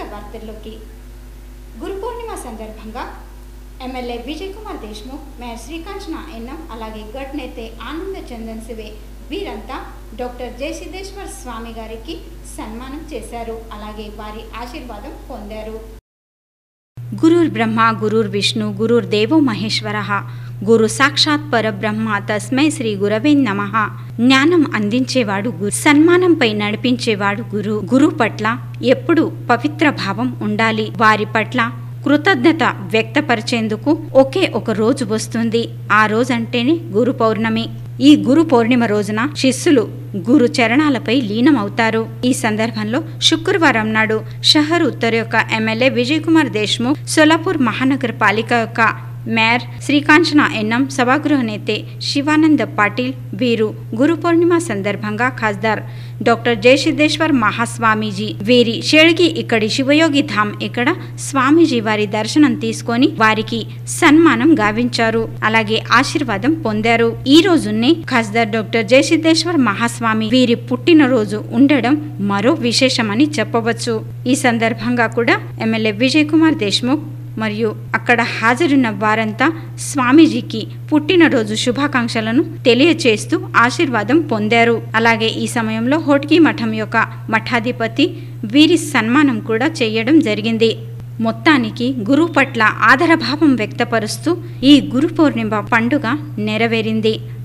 వార్తల్లోకి గురు పూర్ణిమ సందర్భంగా MLA Vijay Kumar Deshmukh, mayor Shrikanchana Ennam, అలాగే గట్ నేతే ఆనంద చందన్ సివే వీరంతా డాక్టర్ జై సిద్ధేశ్వర్ స్వామి గారికి సన్మానం చేశారు. అలాగే వారి ఆశీర్వాదం పొందారు. గురుర్ బ్రహ్మ గురుర్ విష్ణు గురుర్ దేవో మహేశ్వరః గురు సాక్షాత్ పరబ్రహ్మ తస్మై శ్రీ గురవే నమః. జ్ఞానం అందించేవాడు గురు, సన్మానంపై నడిపించేవాడు గురు. గురువు పట్ల ఎప్పుడు పవిత్ర భావం ఉండాలి. వారి పట్ల కృతజ్ఞత వ్యక్తపరిచేందుకు ఒకే ఒక రోజు వస్తుంది. ఆ రోజంటేనే గురు పౌర్ణమి. ఈ గురు పౌర్ణిమ రోజున శిష్యులు గురు చరణాలపై లీనమవుతారు. ఈ సందర్భంలో శుక్రవారం నాడు షహర్ ఉత్తర్ యొక్క ఎమ్మెల్యే విజయ్ కుమార్ దేశ్ముఖ్, సోలాపూర్ మహానగర పాలిక యొక్క మేయర్ శ్రీకాంచన ఎన్నం, సభాగృహ నేతే శివానంద పాటిల్ వీరు గురు పౌర్ణిమ సందర్భంగా ఖాస్దార్ డాక్టర్ జై సిద్ధేశ్వర్ మహాస్వామీజీ వీరి షేడ్గి ఇక్కడి శివయోగి ధామ్ ఇక్కడ స్వామీజీ వారి దర్శనం తీసుకొని వారికి సన్మానం గావించారు. అలాగే ఆశీర్వాదం పొందారు. ఈ రోజునే ఖాస్దార్ డాక్టర్ జై సిద్ధేశ్వర్ మహాస్వామి వీరి పుట్టినరోజు ఉండడం మరో విశేషమని చెప్పవచ్చు. ఈ సందర్భంగా కూడా ఎమ్మెల్యే విజయ్ కుమార్ దేశ్ముఖ్ మరియు అక్కడ హాజరున్న వారంతా స్వామీజీకి పుట్టినరోజు శుభాకాంక్షలను తెలియచేస్తూ ఆశీర్వాదం పొందారు. అలాగే ఈ సమయంలో హోట్కీ మఠం యొక్క మఠాధిపతి వీరి సన్మానం కూడా చేయడం జరిగింది. మొత్తానికి గురువు పట్ల ఆదరభావం వ్యక్తపరుస్తూ ఈ గురు పౌర్ణిమ పండుగ నెరవేరింది.